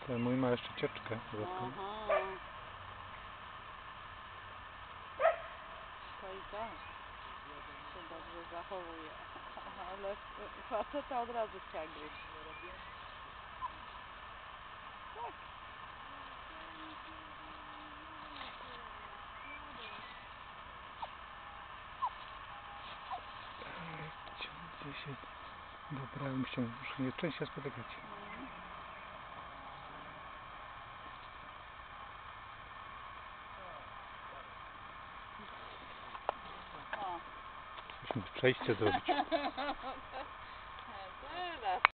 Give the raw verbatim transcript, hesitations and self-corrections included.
Ten mój ma jeszcze cieczkę. Aha. To i tak się dobrze zachowuje. Ale faceta od razu chciała gryźć. Tak. Gdzie się dobrałem się, muszę nie częściej spotykać. O. Musimy przejście zrobić.